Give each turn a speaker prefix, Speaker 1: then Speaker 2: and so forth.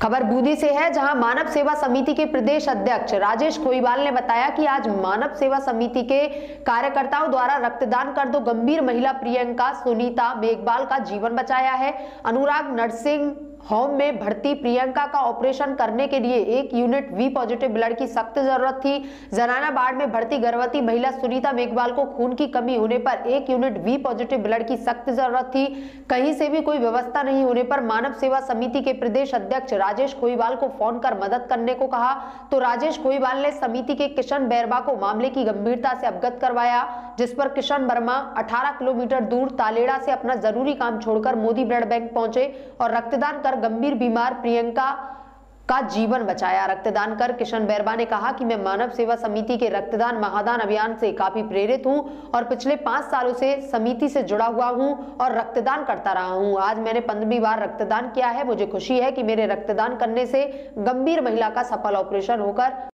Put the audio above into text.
Speaker 1: खबर बूंदी से है, जहां मानव सेवा समिति के प्रदेश अध्यक्ष राजेश खोईवाल ने बताया कि आज मानव सेवा समिति के कार्यकर्ताओं द्वारा रक्तदान कर दो गंभीर महिला प्रियंका सुनीता मेघवाल का जीवन बचाया है। अनुराग नर्सिंग होम में भर्ती प्रियंका का ऑपरेशन करने के लिए 1 यूनिट वी पॉजिटिव ब्लड की सख्त जरूरत थी। जनाना वार्ड में भर्ती गर्भवती महिला सुनीता मेघवाल को खून की कमी होने पर 1 यूनिट वी पॉजिटिव ब्लड की सख्त जरूरत थी। कहीं से भी कोई व्यवस्था नहीं होने पर मानव सेवा समिति के प्रदेश अध्यक्ष राजेश खोईवाल को फोन कर मदद करने को कहा, तो राजेश खोईवाल ने समिति के किशन बैरवा को मामले की गंभीरता से अवगत करवाया, जिस पर किशन वर्मा 18 किलोमीटर दूर तालेड़ा से अपना जरूरी काम छोड़कर मोदी ब्लड बैंक पहुंचे और रक्तदान कर गंभीर बीमार प्रियंका का जीवन बचाया। रक्तदान कर किशन बैरवा ने कहा कि मैं मानव सेवा समिति के रक्तदान महादान अभियान से काफी प्रेरित हूं और पिछले 5 सालों से समिति से जुड़ा हुआ हूं और रक्तदान करता रहा हूं। आज मैंने 15वीं बार रक्तदान किया है। मुझे खुशी है कि मेरे रक्तदान करने से गंभीर महिला का सफल ऑपरेशन होकर